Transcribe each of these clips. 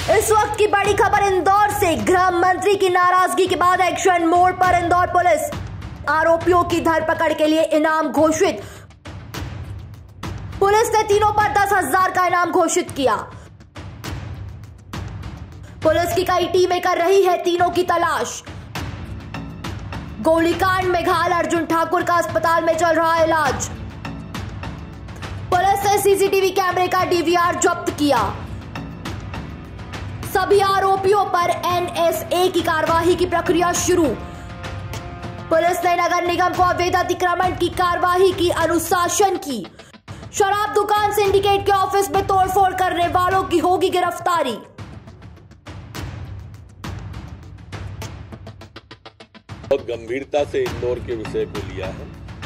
इस वक्त की बड़ी खबर इंदौर से। गृह मंत्री की नाराजगी के बाद एक्शन मोड पर इंदौर पुलिस। आरोपियों की धरपकड़ के लिए इनाम घोषित। पुलिस ने तीनों पर 10,000 का इनाम घोषित किया। पुलिस की कई टीमें कर रही है तीनों की तलाश। गोलीकांड में घायल अर्जुन ठाकुर का अस्पताल में चल रहा इलाज। पुलिस ने सीसीटीवी कैमरे का डीवीआर जब्त किया। सभी आरोपियों पर एनएसए की कार्रवाई की प्रक्रिया शुरू। पुलिस ने नगर निगम को अवैध अतिक्रमण की कार्रवाई की अनुशासन की। शराब दुकान सिंडिकेट के ऑफिस में तोड़फोड़ करने वालों की होगी गिरफ्तारी। बहुत गंभीरता से इंदौर के विषय को लिया है।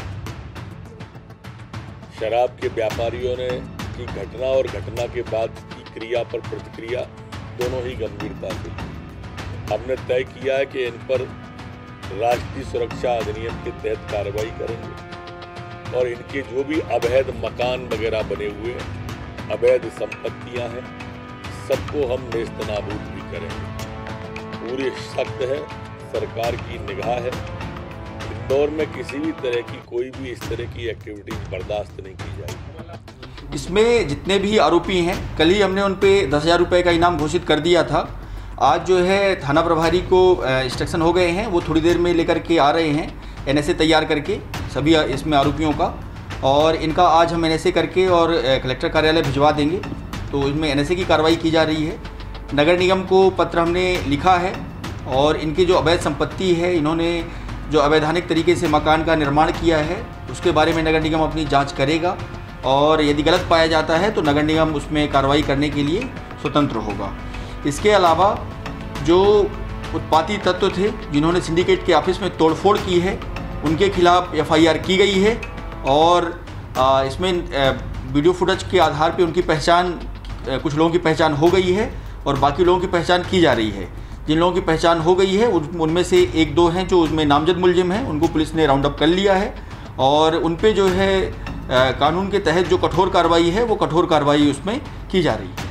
शराब के व्यापारियों ने की घटना और घटना के बाद की क्रिया पर प्रतिक्रिया दोनों ही गंभीरता से ली। हमने तय किया है कि इन पर राष्ट्रीय सुरक्षा अधिनियम के तहत कार्रवाई करेंगे और इनके जो भी अवैध मकान वगैरह बने हुए हैं, अवैध संपत्तियां हैं, सबको हम नेस्तनाबूद भी करेंगे। पूरी सख्त है, सरकार की निगाह है। इंदौर में किसी भी तरह की कोई भी इस तरह की एक्टिविटीज बर्दाश्त नहीं की जाएगी। इसमें जितने भी आरोपी हैं, कल ही हमने उन पे 10,000 रुपये का इनाम घोषित कर दिया था। आज जो है थाना प्रभारी को इंस्ट्रक्शन हो गए हैं, वो थोड़ी देर में लेकर के आ रहे हैं एनएसए तैयार करके सभी इसमें आरोपियों का, और इनका आज हम एनएसए करके और कलेक्टर कार्यालय भिजवा देंगे। तो इसमें एनएसए की कार्रवाई की जा रही है। नगर निगम को पत्र हमने लिखा है और इनकी जो अवैध संपत्ति है, इन्होंने जो अवैधानिक तरीके से मकान का निर्माण किया है, उसके बारे में नगर निगम अपनी जांच करेगा और यदि गलत पाया जाता है तो नगर निगम उसमें कार्रवाई करने के लिए स्वतंत्र होगा। इसके अलावा जो उत्पाती तत्व थे जिन्होंने सिंडिकेट के ऑफिस में तोड़फोड़ की है, उनके खिलाफ एफआईआर की गई है और इसमें वीडियो फुटेज के आधार पर उनकी पहचान, कुछ लोगों की पहचान हो गई है और बाकी लोगों की पहचान की जा रही है। जिन लोगों की पहचान हो गई है उनमें से 1-2 हैं जो उसमें नामजद मुलजिम हैं, उनको पुलिस ने राउंड अप कर लिया है और उन पे जो है कानून के तहत जो कठोर कार्रवाई है वो कठोर कार्रवाई उसमें की जा रही है।